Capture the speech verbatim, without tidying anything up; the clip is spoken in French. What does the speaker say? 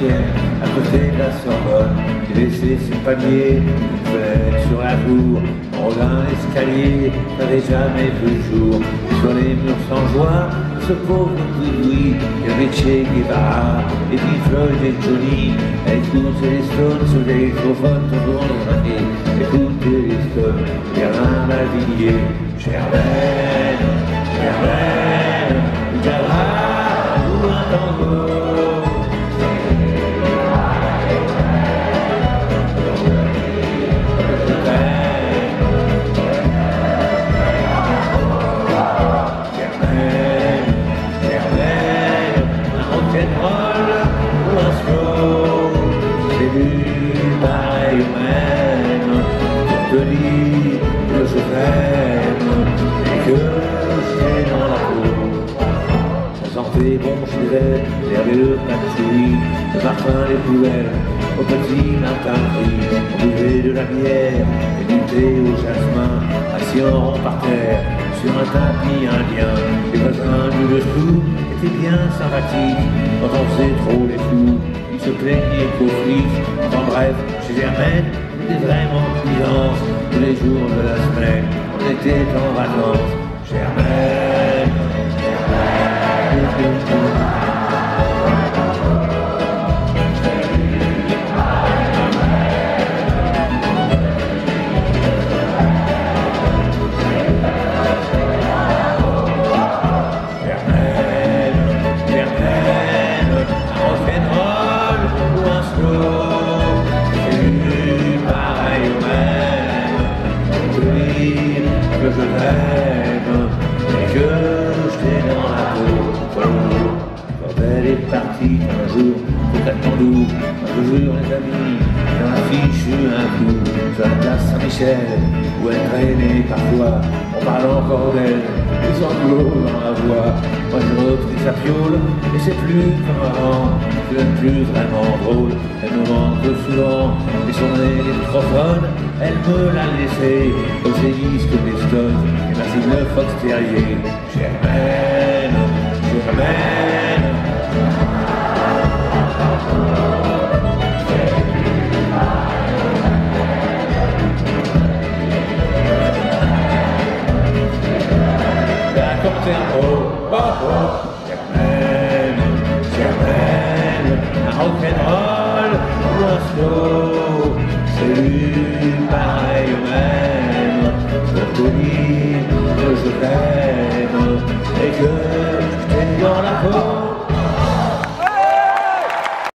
parisienne, à côté de la Sorbonne. J'ai laissé ce panier, une fenêtre sur la cour, en regardant l'escalier, n'avait jamais vu le jour. Sur les murs sans joie, ce pauvre Louis, il y avait Che Guevara, et puis Floyd et Johnny. Écoutez les Stones sous l'électrophone, toujours dans la vie. Écoutez les Stones, Germain Lavillier, Germaine, Germaine, Germain, ou un tango. Pareil au même, pour te dire que je t'aime et que j'étais dans la peau. Ça sentait bon chez elle, l'herbe patchouli, le parfum des poubelles, au petit matin gris. On buvait de la bière et du thé au jasmin, assis en rond par terre, sur un tapis indien. Les voisins du dessous étaient bien sympathiques, quand on faisait trop les fous, ils se plaignaient qu'aux flics. Enfin bref, chez Germaine, c'était vraiment nuisance. Tous les jours de la semaine, on était en vacances. Germaine, Germaine. Que je t'aime et que j'étais dans la peau. Quand elle est partie un jour, tout attendu, un jour les amis, dans la fiche un coup, sur la place Saint-Michel, où elle traînait parfois, on parle encore d'elle, les sanglots dans la voix. Moi je repris sa fiole, et c'est plus comme avant, je n'aime plus vraiment drôle, elle me manque souvent, et son électrophone, elle me l'a laissé, aux hélices comme les Stones, et merci le Fox Terrier. Germaine, Germaine. Racontez un mot, oh oh. Germaine, Germaine, un rock'n'roll ou un slow, c'est lui pareil au même, pour te dire que je t'aime et que je t'ai dans la peau.